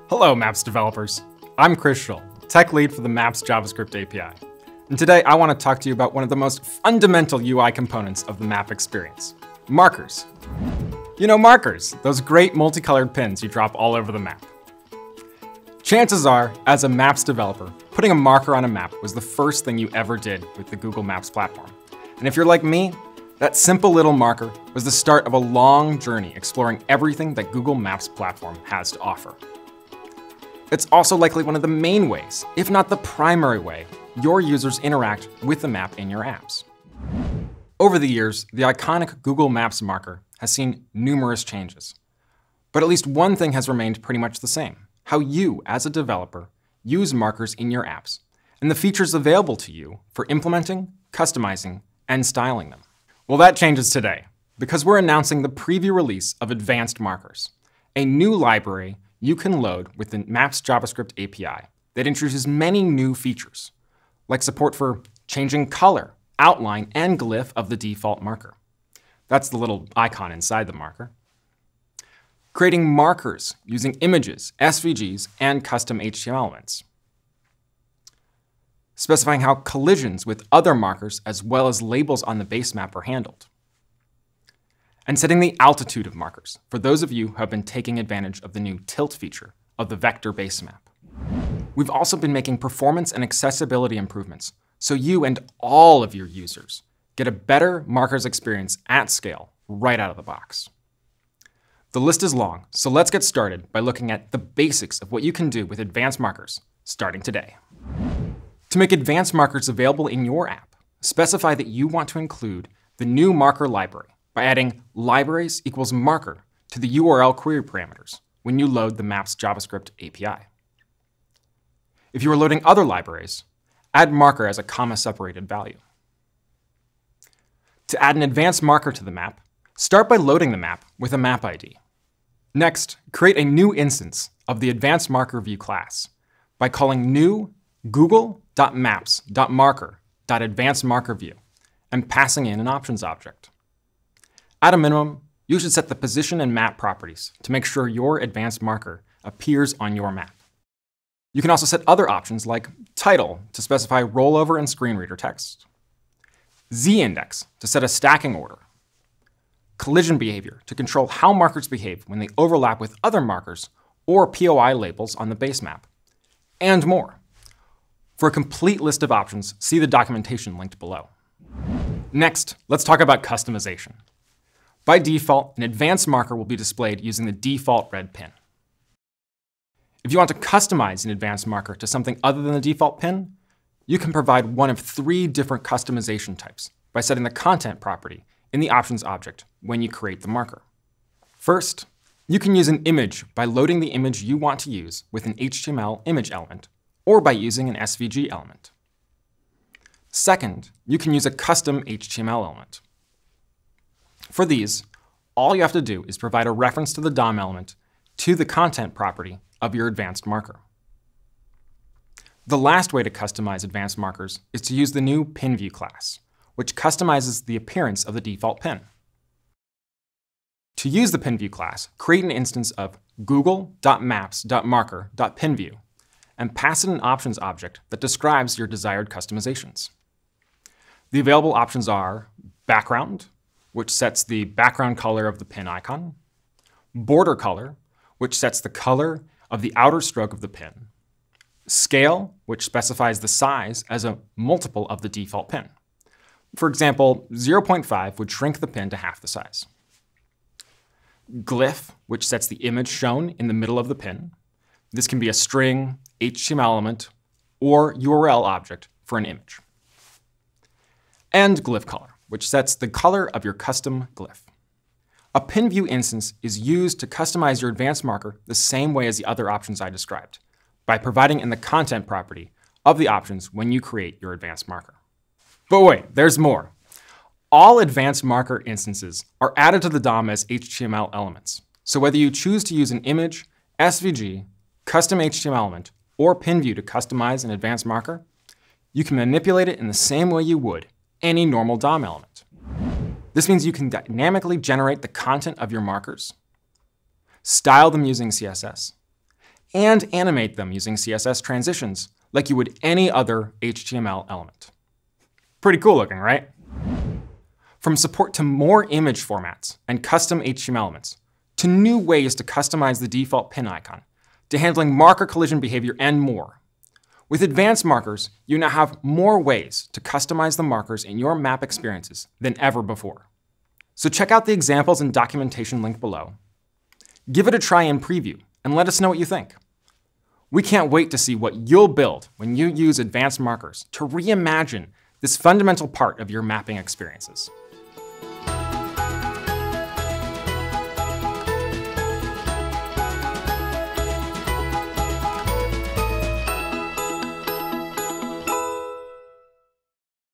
Hello, Maps developers. I'm Chris Schull, tech lead for the Maps JavaScript API. And today I want to talk to you about one of the most fundamental UI components of the map experience, markers. You know markers, those great multicolored pins you drop all over the map. Chances are, as a Maps developer, putting a marker on a map was the first thing you ever did with the Google Maps platform. And if you're like me, that simple little marker was the start of a long journey exploring everything that Google Maps platform has to offer. It's also likely one of the main ways, if not the primary way, your users interact with the map in your apps. Over the years, the iconic Google Maps marker has seen numerous changes. But at least one thing has remained pretty much the same: how you, as a developer, use markers in your apps, and the features available to you for implementing, customizing, and styling them. Well, that changes today, because we're announcing the preview release of Advanced Markers, a new library you can load with the Maps JavaScript API that introduces many new features, like support for changing color, outline, and glyph of the default marker. That's the little icon inside the marker. Creating markers using images, SVGs, and custom HTML elements. Specifying how collisions with other markers as well as labels on the base map are handled. And setting the altitude of markers for those of you who have been taking advantage of the new tilt feature of the vector base map. We've also been making performance and accessibility improvements so you and all of your users get a better markers experience at scale right out of the box. The list is long, so let's get started by looking at the basics of what you can do with advanced markers starting today. To make advanced markers available in your app, specify that you want to include the new marker library by adding libraries equals marker to the URL query parameters when you load the Maps JavaScript API. If you are loading other libraries, add marker as a comma-separated value. To add an advanced marker to the map, start by loading the map with a map ID. Next, create a new instance of the advanced marker view class by calling new google.maps.marker.advancedMarkerView and passing in an options object. At a minimum, you should set the position and map properties to make sure your advanced marker appears on your map. You can also set other options like title to specify rollover and screen reader text, z-index to set a stacking order, collision behavior to control how markers behave when they overlap with other markers or POI labels on the base map, and more. For a complete list of options, see the documentation linked below. Next, let's talk about customization. By default, an advanced marker will be displayed using the default red pin. If you want to customize an advanced marker to something other than the default pin, you can provide one of 3 different customization types by setting the content property in the options object when you create the marker. First, you can use an image by loading the image you want to use with an HTML image element, or by using an SVG element. Second, you can use a custom HTML element. For these, all you have to do is provide a reference to the DOM element to the content property of your advanced marker. The last way to customize advanced markers is to use the new pin view class, which customizes the appearance of the default pin. To use the pin view class, create an instance of google.maps.marker.pinView and pass it an options object that describes your desired customizations. The available options are background, which sets the background color of the pin icon, border color, which sets the color of the outer stroke of the pin, scale, which specifies the size as a multiple of the default pin. For example, 0.5 would shrink the pin to half the size. Glyph, which sets the image shown in the middle of the pin. This can be a string, HTML element, or URL object for an image. And glyph color, which sets the color of your custom glyph. A pin view instance is used to customize your advanced marker the same way as the other options I described, by providing in the content property of the options when you create your advanced marker. But wait, there's more. All advanced marker instances are added to the DOM as HTML elements. So whether you choose to use an image, SVG, custom HTML element, or pin view to customize an advanced marker, you can manipulate it in the same way you would any normal DOM element. This means you can dynamically generate the content of your markers, style them using CSS, and animate them using CSS transitions like you would any other HTML element. Pretty cool looking, right? From support to more image formats and custom HTML elements, to new ways to customize the default pin icon, to handling marker collision behavior and more. With advanced markers, you now have more ways to customize the markers in your map experiences than ever before. So check out the examples and documentation linked below. Give it a try in preview and let us know what you think. We can't wait to see what you'll build when you use advanced markers to reimagine this fundamental part of your mapping experiences.